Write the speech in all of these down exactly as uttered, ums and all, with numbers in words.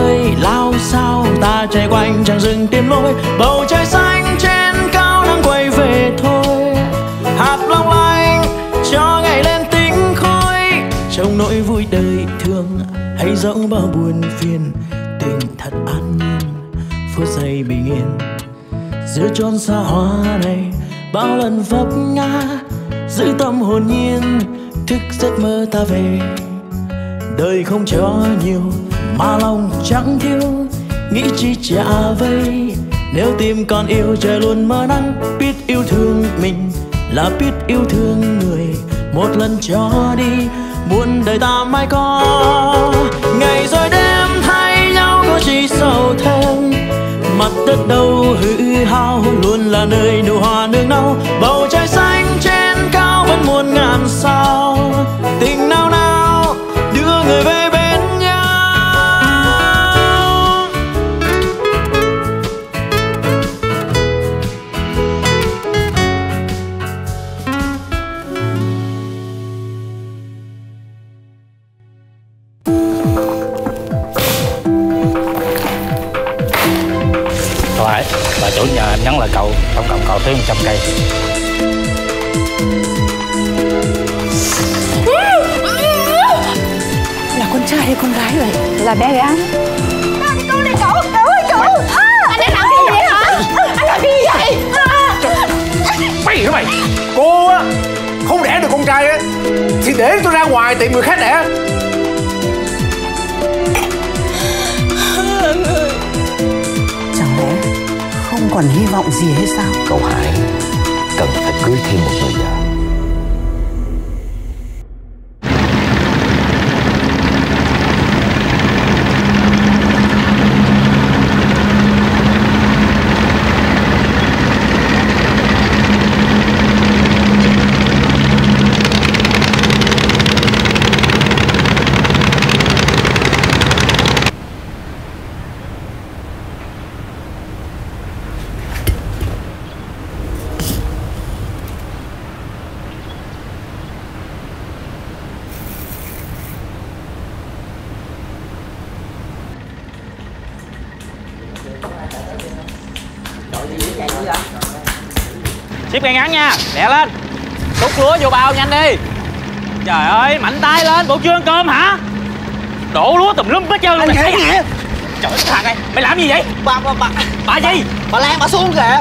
đời lao sao ta chạy quanh chẳng dừng tìm lối. Bầu trời xanh trên cao nắng quay về thôi, hạt long lanh cho ngày lên tinh khôi. Trong nỗi vui đời thương hay dẫu bao buồn phiền, tình thật an nhiên phút giây bình yên. Giữa chốn xa hoa này bao lần vấp ngã, giữ tâm hồn nhiên thức giấc mơ ta về. Đời không cho nhiều mà lòng chẳng thiếu, nghĩ chi trả vây. Nếu tim còn yêu trời luôn mơ nắng, biết yêu thương mình là biết yêu thương người. Một lần cho đi muôn đời ta mãi có, ngày rồi đêm thay nhau có chi sầu thêm. Mặt đất đâu hư hao luôn là nơi nụ hoa nương nau. Bầu trời xanh trên cao vẫn muôn ngàn sao, tình nào nào đưa người về bên nhau. Thôi bà chủ nhờ em nhắn lại cậu, tổng cộng cậu tới một trăm cây. Là con trai hay con gái vậy? Là bé gái. Cái con này cậu, cậu ơi cậu. À, anh đã làm cái gì vậy hả? Anh làm cái gì vậy? Mày hả mày? Cô á không đẻ được con trai á thì để tôi ra ngoài tìm người khác đẻ. Chẳng lẽ không còn hy vọng gì hay sao? Cậu Hải cần phải cưới thêm một người vợ. Ship ngay ngắn nha, lẹ lên. Đút lúa vô bao nhanh đi. Trời ơi, mạnh tay lên, bộ chưa ăn cơm hả? Đổ lúa tùm lum hết trơn luôn này. Trời ơi, thằng này, mày làm gì vậy? Bà, bà, bà Bà gì? Bà Lan, bà xuống kìa.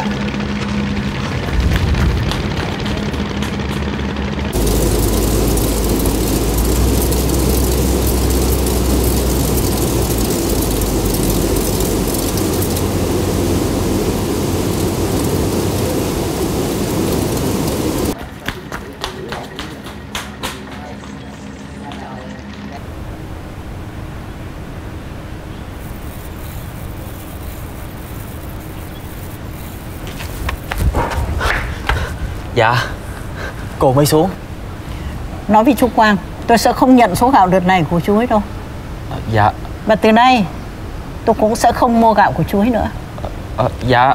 Dạ, cô mới xuống. Nói với chú Quang, tôi sẽ không nhận số gạo đợt này của chú ấy đâu. À, dạ. Và từ nay tôi cũng sẽ không mua gạo của chú ấy nữa. À, dạ.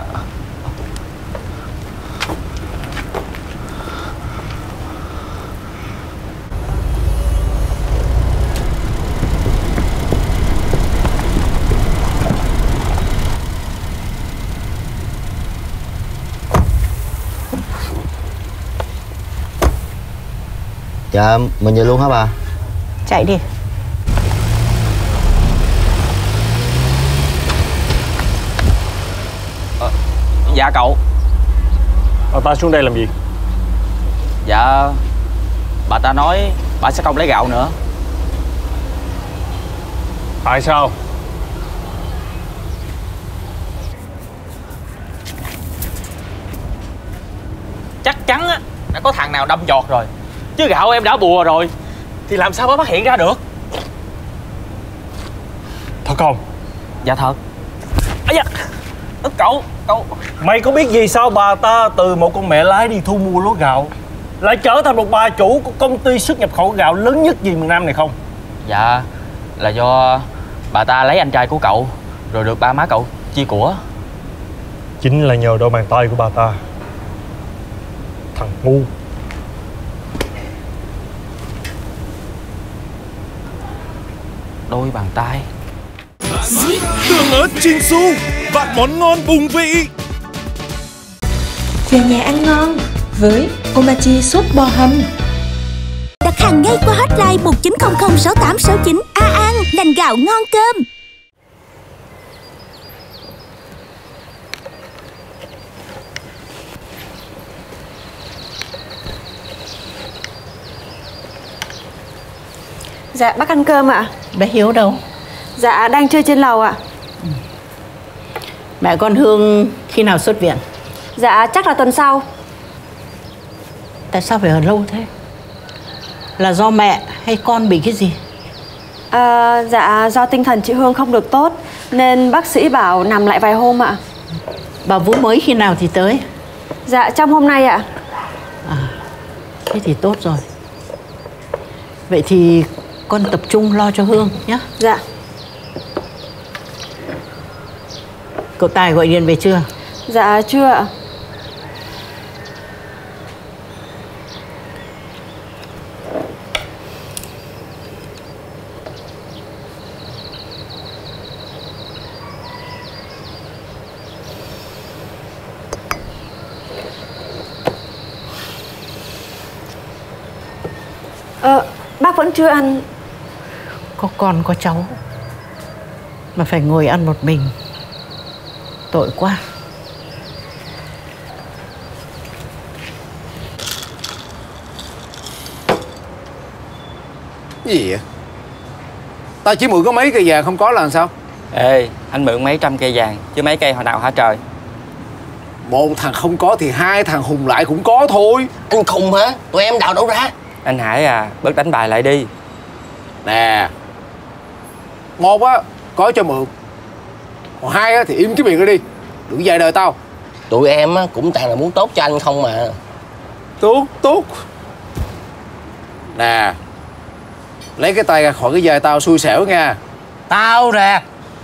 Dạ, mình về luôn hả bà? Chạy đi. À, dạ cậu. Bà ta xuống đây làm gì? Dạ, bà ta nói bà sẽ không lấy gạo nữa. Tại sao? Chắc chắn á, đã có thằng nào đâm chọt rồi. Chứ gạo em đã bùa rồi thì làm sao bà phát hiện ra được? Thật không? Dạ thật. Ây da, cậu, cậu Mày có biết vì sao bà ta từ một con mẹ lái đi thu mua lúa gạo lại trở thành một bà chủ của công ty xuất nhập khẩu gạo lớn nhất gì miền Nam này không? Dạ, là do bà ta lấy anh trai của cậu rồi được ba má cậu chia của. Chính là nhờ đôi bàn tay của bà ta. Thằng ngu. Đôi bàn tay. Tương ớt Chinsu, vạn món ngon bùng vị. Về nhà ăn ngon với Omachi sốt bò hầm. Đặt hàng ngay qua hotline một chín không không sáu tám sáu chín. A An, lành gạo ngon cơm. Dạ bác ăn cơm ạ. Bé Hiếu đâu? Dạ đang chơi trên lầu ạ. Ừ. Mẹ con Hương khi nào xuất viện? Dạ chắc là tuần sau. Tại sao phải ở lâu thế? Là do mẹ hay con bị cái gì? À, dạ do tinh thần chị Hương không được tốt nên bác sĩ bảo nằm lại vài hôm ạ. Bà Vũ mới khi nào thì tới? Dạ trong hôm nay ạ. À, thế thì tốt rồi. Vậy thì con tập trung lo cho Hương nhé. Dạ. Cậu Tài gọi điện về chưa? Dạ chưa ạ. Ờ, bác vẫn chưa ăn. Có con có cháu mà phải ngồi ăn một mình, tội quá. Cái gì vậy? Tao chỉ mượn có mấy cây vàng không có là làm sao? Ê, anh mượn mấy trăm cây vàng chứ mấy cây hồi nào hả trời? Một thằng không có thì hai thằng hùng lại cũng có thôi. Anh khùng hả? Tụi em đào đâu ra? Anh Hải à, bớt đánh bài lại đi. Nè, một á có cho mượn, còn hai á thì im cái miệng ra đi, đừng dạy đời tao. Tụi em á cũng toàn là muốn tốt cho anh không mà. Tốt, tốt. Nè, lấy cái tay ra khỏi cái vai tao xui xẻo nha. Tao nè.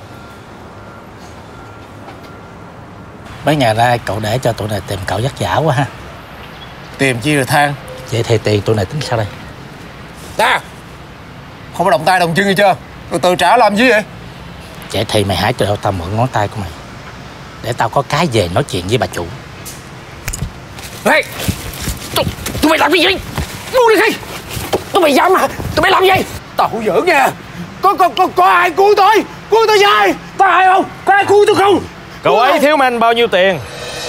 Mấy ngày nay cậu để cho tụi này tìm cậu dắt giả quá ha. Tìm chi rồi than. Vậy thì tiền tụi này tính sao đây? Nè, không có động tay động chân gì chưa? Từ từ trả làm gì vậy? Vậy thì mày hãy cho tao mượn ngón tay của mày để tao có cái về nói chuyện với bà chủ. Ê, tụi, tụi mày làm gì vậy? Ngu đi khi. Tụi mày dám hả? Tụi mày làm gì? Tao không giỡn nha. Có, có, có, có ai cứu tôi? Cứu tôi với? Có ai không? Có ai cứu tôi không? Cậu ấy thiếu anh bao nhiêu tiền?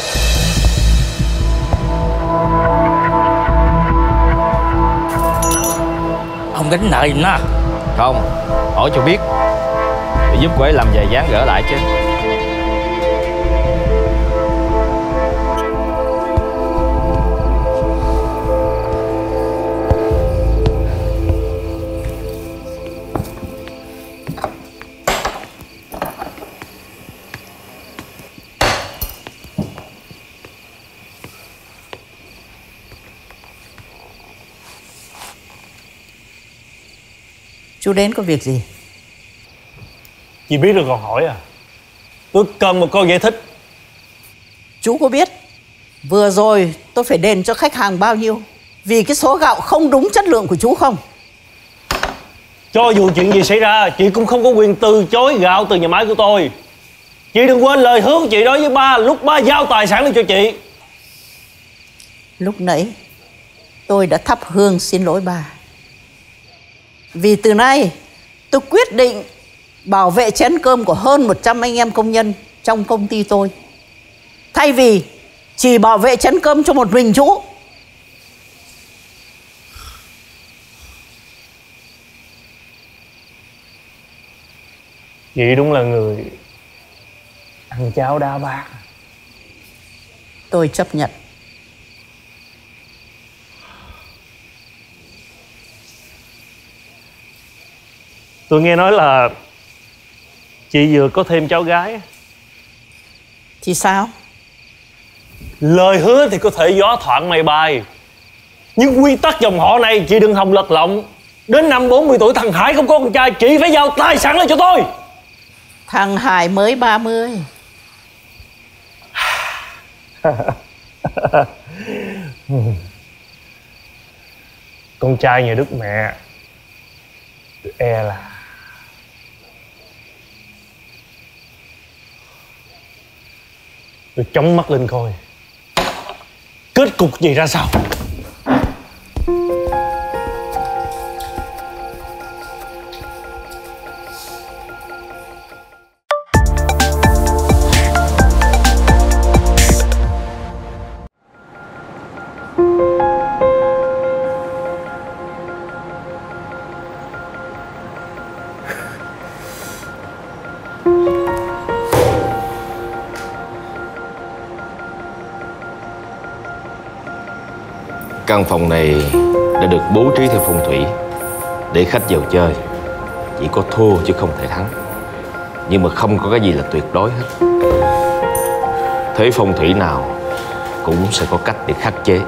Ông gánh nợ giùm nó. Không, hỏi cho biết để giúp cô ấy làm vài dáng gỡ lại chứ. Chú đến có việc gì? Chị biết rồi còn hỏi à? Tôi cần một câu giải thích. Chú có biết vừa rồi tôi phải đền cho khách hàng bao nhiêu vì cái số gạo không đúng chất lượng của chú không? Cho dù chuyện gì xảy ra, chị cũng không có quyền từ chối gạo từ nhà máy của tôi. Chị đừng quên lời hứa của chị đối với ba lúc ba giao tài sản lên cho chị. Lúc nãy tôi đã thắp hương xin lỗi ba. Vì từ nay tôi quyết định bảo vệ chén cơm của hơn một trăm anh em công nhân trong công ty tôi, thay vì chỉ bảo vệ chén cơm cho một mình chú. Chị đúng là người ăn cháo đá bát. Tôi chấp nhận. Tôi nghe nói là chị vừa có thêm cháu gái. Thì sao? Lời hứa thì có thể gió thoảng mây bay, nhưng quy tắc dòng họ này chị đừng hòng lật lọng. Đến năm bốn mươi tuổi thằng Hải không có con trai, chị phải giao tài sản lên cho tôi. Thằng Hải mới ba mươi. Con trai nhà Đức mẹ, e là Tôi chống mắt lên coi kết cục gì ra sao. Căn phòng này đã được bố trí theo phong thủy để khách vào chơi chỉ có thua chứ không thể thắng. Nhưng mà không có cái gì là tuyệt đối hết. Thế phong thủy nào cũng sẽ có cách để khắc chế.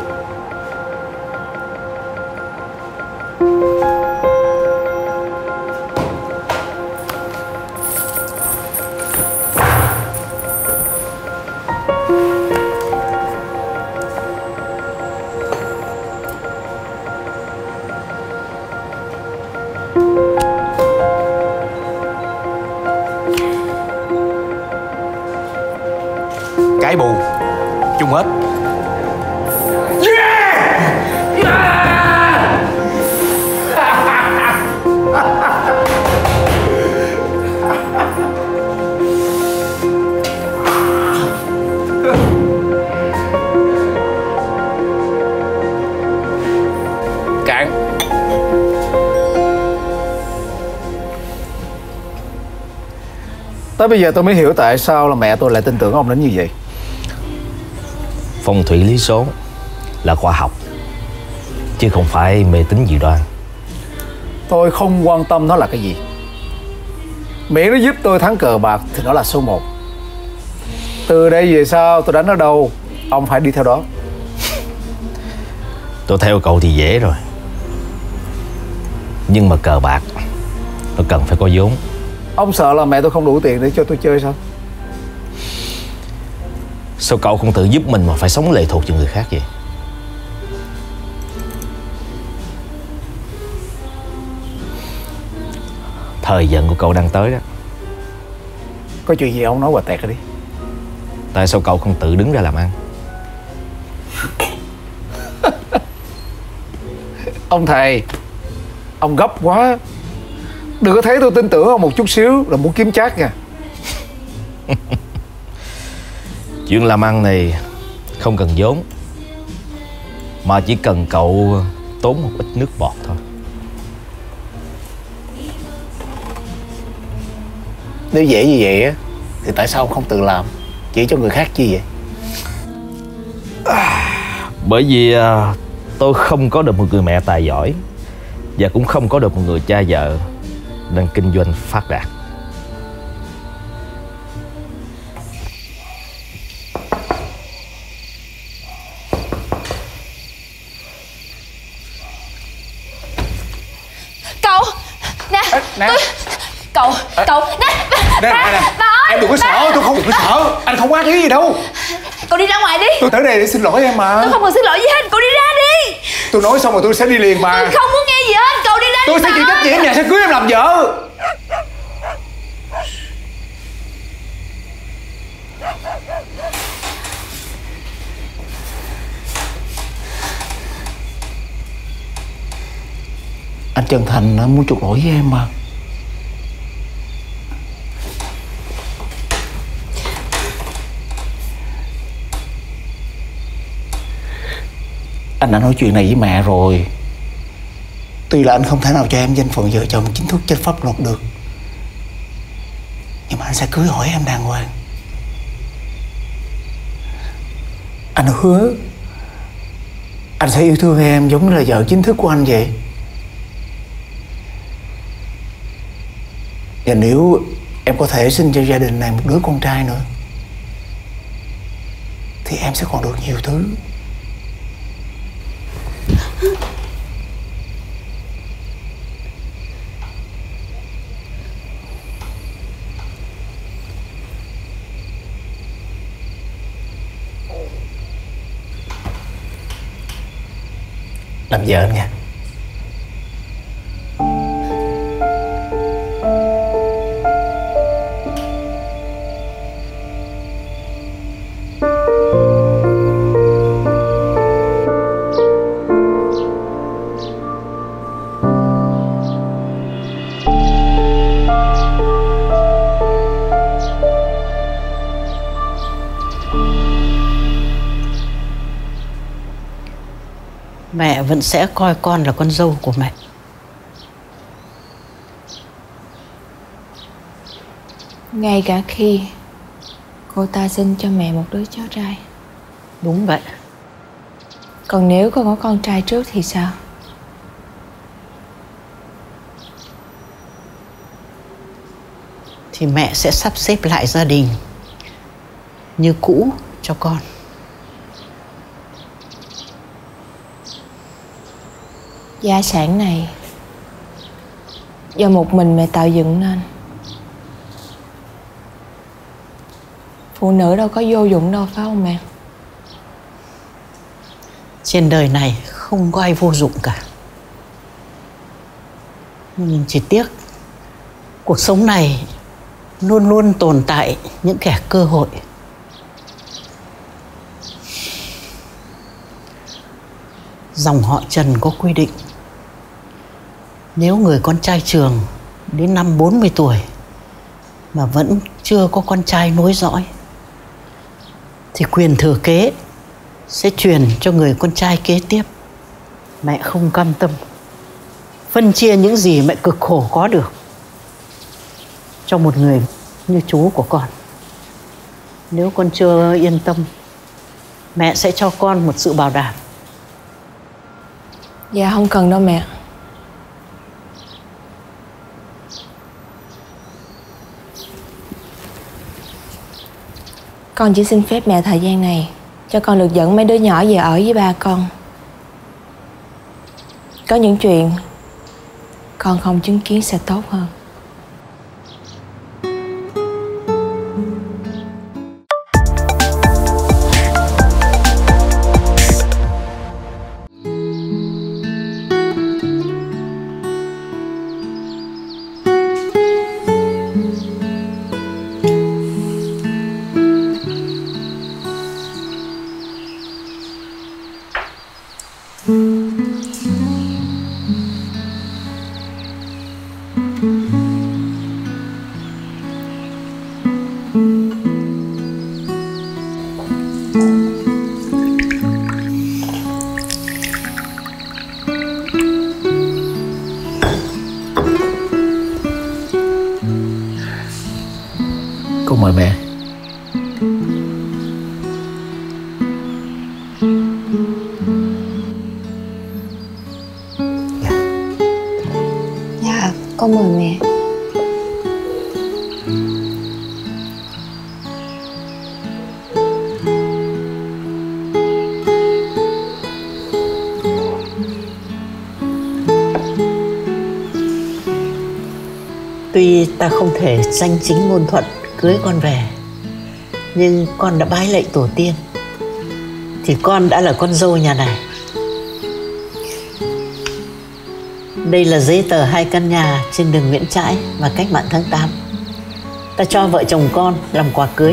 Cái bù chung hết. Cạn. Tới bây giờ tôi mới hiểu tại sao là mẹ tôi lại tin tưởng ông đến như vậy. Phong thủy lý số là khoa học chứ không phải mê tín dị đoan. Tôi không quan tâm nó là cái gì, miễn nó giúp tôi thắng cờ bạc thì nó là số một. Từ đây về sau tôi đánh ở đâu ông phải đi theo đó. Tôi theo cậu thì dễ rồi, nhưng mà cờ bạc nó cần phải có vốn. Ông sợ là mẹ tôi không đủ tiền để cho tôi chơi sao? Sao cậu không tự giúp mình mà phải sống lệ thuộc cho người khác vậy? Thời giận của cậu đang tới đó. Có chuyện gì ông nói qua tẹt ra đi. Tại sao cậu không tự đứng ra làm ăn? Ông thầy, ông gấp quá. Đừng có thấy tôi tin tưởng ông một chút xíu là muốn kiếm chác nha. Chuyện làm ăn này không cần vốn, mà chỉ cần cậu tốn một ít nước bọt thôi. Nếu dễ như vậy á thì tại sao ông không tự làm, chỉ cho người khác chi vậy? Bởi vì tôi không có được một người mẹ tài giỏi, và cũng không có được một người cha vợ đang kinh doanh phát đạt. Cậu nè, nè. Tôi... Cậu, à, cậu nè, nè, ba, nè, nè. Ba ơi, em đừng có ba. sợ, tôi không đừng có sợ. Anh không có ý gì đâu. Cậu đi ra ngoài đi. Tôi tới đây để xin lỗi em mà. Tôi không cần xin lỗi gì hết, cậu đi ra đi. Tôi nói xong rồi tôi sẽ đi liền mà. Tôi không muốn nghe gì hết, cậu đi ra tôi đi. Tôi sẽ chịu trách nhiệm, nhà sẽ cưới em làm vợ. Anh chân thành muốn chuộc lỗi với em mà. Anh đã nói chuyện này với mẹ rồi. Tuy là anh không thể nào cho em danh phận vợ chồng chính thức trên pháp luật được, nhưng mà anh sẽ cưới hỏi em đàng hoàng. Anh hứa anh sẽ yêu thương em giống như là vợ chính thức của anh vậy. Và nếu em có thể sinh cho gia đình này một đứa con trai nữa thì em sẽ còn được nhiều thứ. Làm vợ anh nha. mẹ vẫn sẽ coi con là con dâu của mẹ. Ngay cả khi cô ta sinh cho mẹ một đứa cháu trai. Đúng vậy. Còn nếu con có con trai trước thì sao? Thì mẹ sẽ sắp xếp lại gia đình như cũ cho con. Gia sản này do một mình mẹ tạo dựng nên. Phụ nữ đâu có vô dụng đâu, phải không mẹ? Trên đời này không có ai vô dụng cả. Nhưng chỉ tiếc cuộc sống này luôn luôn tồn tại những kẻ cơ hội. Dòng họ Trần có quy định, nếu người con trai trường đến năm bốn mươi tuổi mà vẫn chưa có con trai nối dõi thì quyền thừa kế sẽ truyền cho người con trai kế tiếp. Mẹ không cam tâm phân chia những gì mẹ cực khổ có được cho một người như chú của con. Nếu con chưa yên tâm, mẹ sẽ cho con một sự bảo đảm. Dạ không cần đâu mẹ. Con chỉ xin phép mẹ thời gian này cho con được dẫn mấy đứa nhỏ về ở với ba con. Có những chuyện con không chứng kiến sẽ tốt hơn. Con mời mẹ. Dạ, con mời mẹ. Tuy ta không thể danh chính ngôn thuận cưới con về, nhưng con đã bái lạy tổ tiên thì con đã là con dâu nhà này. Đây là giấy tờ hai căn nhà trên đường Nguyễn Trãi và Cách Mạng tháng tám. Ta cho vợ chồng con làm quà cưới.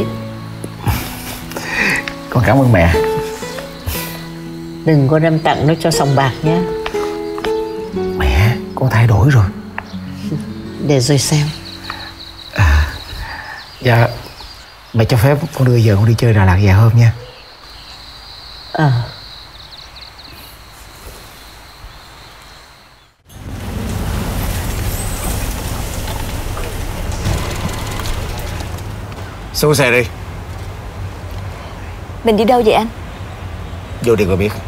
Con cảm ơn mẹ. Đừng có đem tặng nó cho sòng bạc nhé. Mẹ, con thay đổi rồi. Để rồi xem. À, dạ, mẹ cho phép con đưa giờ con đi chơi Đà Lạt vài hôm nha. Ờ. À. Xuống xe đi. Mình đi đâu vậy anh? Vô đi rồi biết.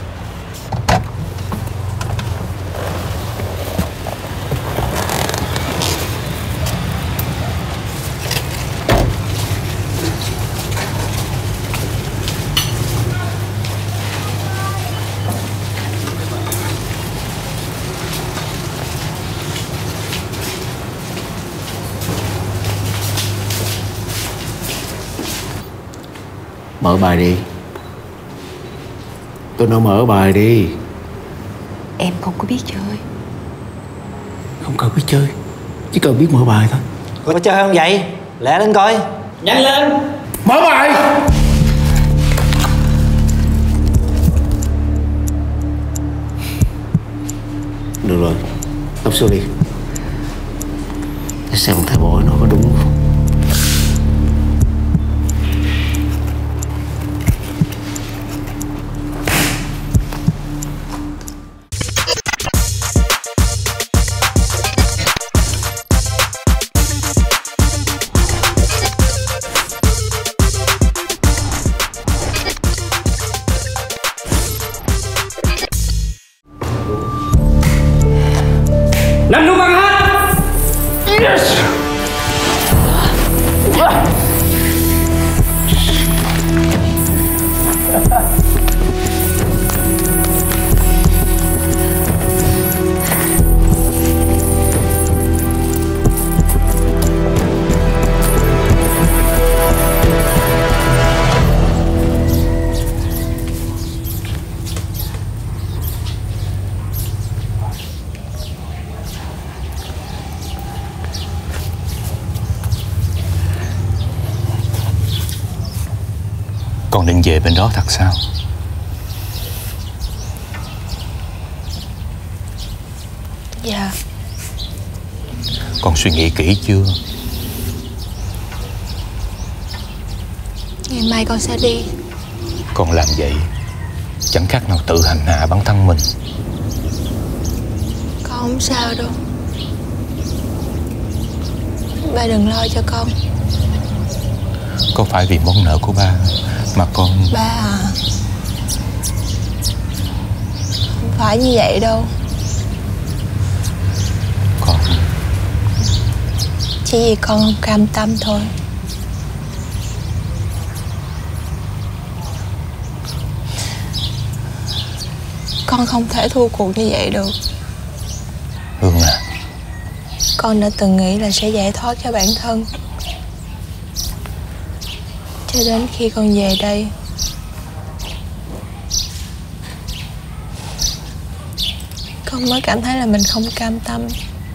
Mở bài đi. Tôi nói mở bài đi. Em không có biết chơi. Không cần biết chơi, chỉ cần biết mở bài thôi. Có chơi không vậy? Lẹ lên coi. Nhanh lên. Mở bài. Được rồi, tóc xuống đi. Để xem thầy bói nó có đúng không. Con định về bên đó thật sao? Dạ. Con suy nghĩ kỹ chưa? Ngày mai con sẽ đi. Con làm vậy chẳng khác nào tự hành hạ bản thân mình. Con không sao đâu. Ba đừng lo cho con. Có phải vì món nợ của ba mà con... Ba à, không phải như vậy đâu. Con... Chỉ vì con không cam tâm thôi. Con không thể thua cuộc như vậy được. Hương à, con đã từng nghĩ là sẽ giải thoát cho bản thân, cho đến khi con về đây, con mới cảm thấy là mình không cam tâm.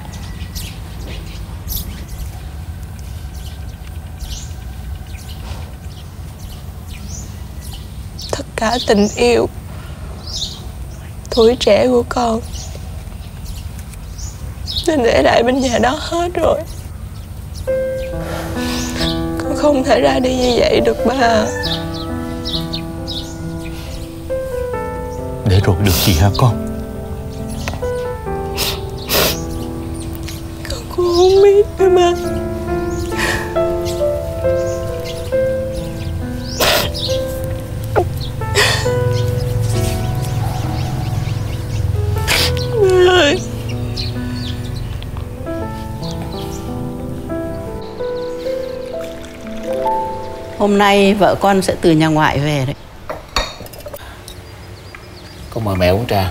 Tất cả tình yêu, tuổi trẻ của con nên để lại bên nhà đó hết rồi. Con không thể ra đi như vậy được ba. Để rồi được gì hả con? Con cũng không biết nữa ba. Ba ơi. Hôm nay vợ con sẽ từ nhà ngoại về đấy. Con mời mẹ uống trà.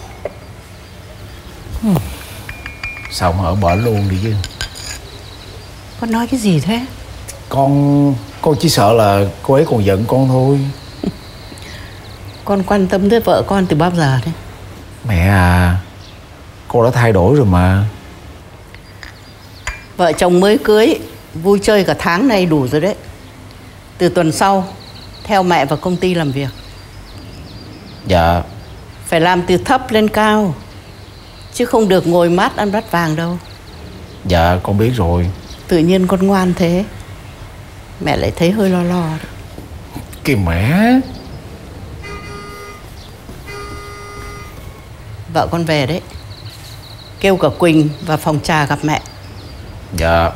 Hmm. Sao mà ở bển luôn đi chứ? Con nói cái gì thế? Con con chỉ sợ là cô ấy còn giận con thôi. Con quan tâm tới vợ con từ bao giờ đấy? Mẹ à, cô đã thay đổi rồi mà. Vợ chồng mới cưới vui chơi cả tháng nay đủ rồi đấy. Từ tuần sau theo mẹ vào công ty làm việc. Dạ. Phải làm từ thấp lên cao, chứ không được ngồi mát ăn bát vàng đâu. Dạ con biết rồi. Tự nhiên con ngoan thế, mẹ lại thấy hơi lo lo đấy. Kìa mẹ. Vợ con về đấy, kêu cả Quỳnh vào phòng trà gặp mẹ. Dạ.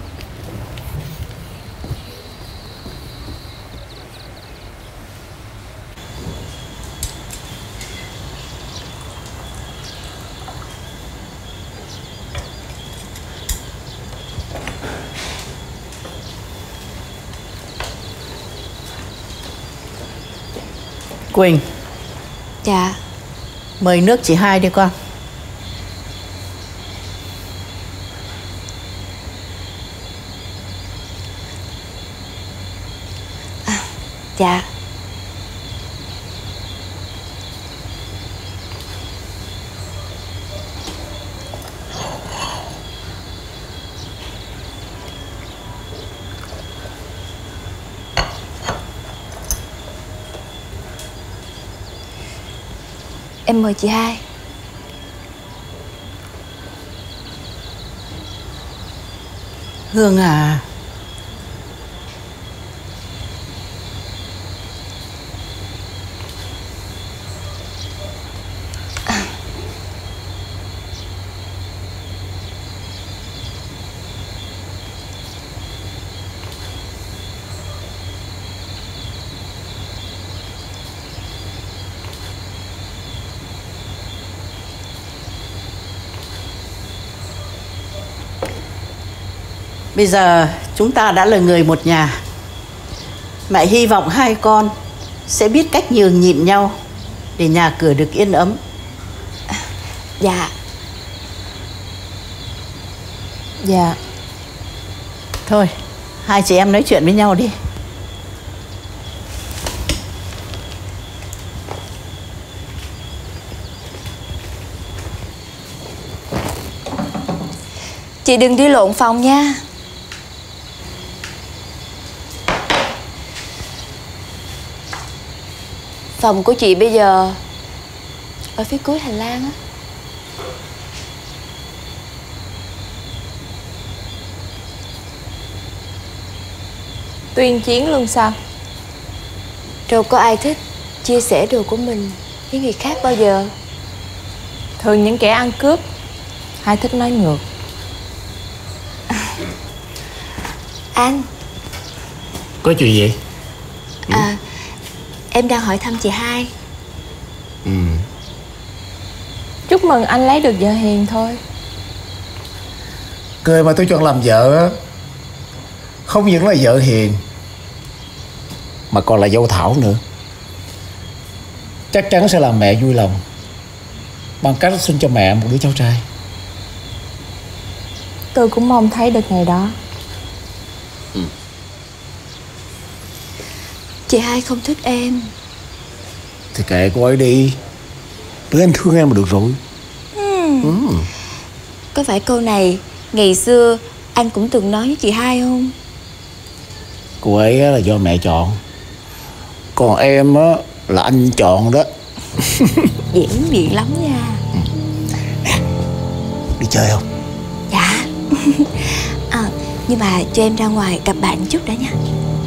Quỳnh. Dạ. Mời nước chị hai đi con. À, dạ. Em mời chị hai. Hương à, à. bây giờ chúng ta đã là người một nhà. Mẹ hy vọng hai con sẽ biết cách nhường nhịn nhau để nhà cửa được yên ấm. Dạ. Dạ. Thôi, hai chị em nói chuyện với nhau đi. Chị đừng đi lộn phòng nha. Phòng của chị bây giờ ở phía cuối hành lang á. Tuyên chiến luôn sao? Đâu có ai thích chia sẻ đồ của mình với người khác bao giờ. Thường những kẻ ăn cướp hay thích nói ngược. Anh. Có chuyện gì? À, em đang hỏi thăm chị hai. Ừ. Chúc mừng anh lấy được vợ hiền thôi. Người mà tôi chọn làm vợ á, không những là vợ hiền mà còn là dâu thảo nữa. Chắc chắn sẽ làm mẹ vui lòng bằng cách sinh cho mẹ một đứa cháu trai. Tôi cũng mong thấy được ngày đó. Ừ. Chị hai không thích em Thì kệ cô ấy đi, bữa anh thương em mà được rồi. ừ. Ừ. Có phải câu này ngày xưa anh cũng từng nói với chị hai không? Cô ấy là do mẹ chọn, còn em á là anh chọn đó. Diễn miệng lắm nha. Đi chơi không? Dạ. À, nhưng mà cho em ra ngoài gặp bạn chút đã nha.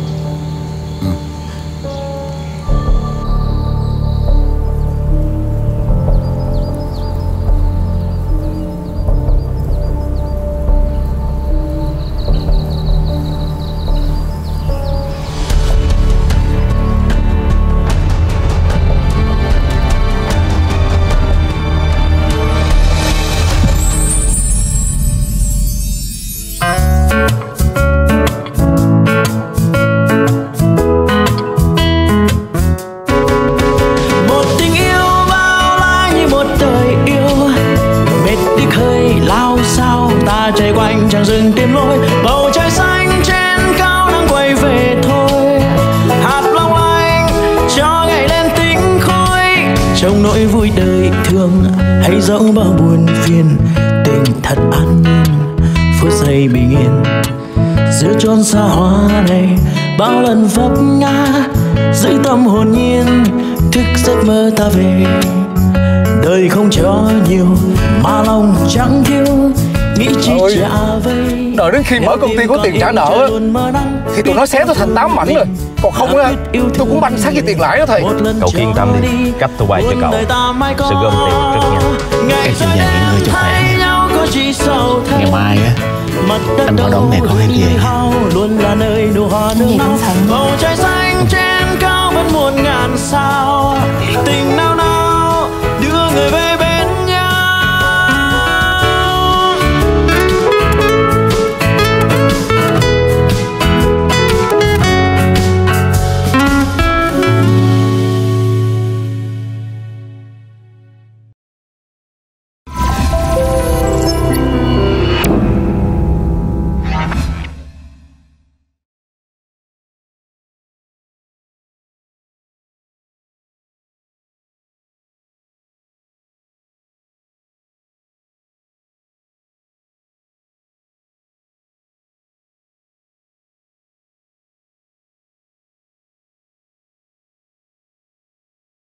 trong nỗi vui đời thường hay dẫu bao buồn phiền, tình thật an nhiên phút giây bình yên giữa chốn xa hoa này. Bao lần vấp ngã giữ tâm hồn nhiên, thức giấc mơ ta về. Đời không cho nhiều mà lòng chẳng thiếu, nghĩ chi trả vây. Đợi đến khi mở công ty có tiền trả nợ thì tụi nó xé tôi thành tám mảnh rồi. Còn không á, tôi cũng banh xác với tiền lãi đó thầy. Cậu cứ yên tâm đi, cấp tôi quay cho cậu sẽ gom tiền rất nhanh. Em xin nhà nghỉ ngơi cho khỏe. Ngày mai á, anh bảo đón mẹ con em về. Luôn là nơi nụ hoa nương nóng. Bầu trời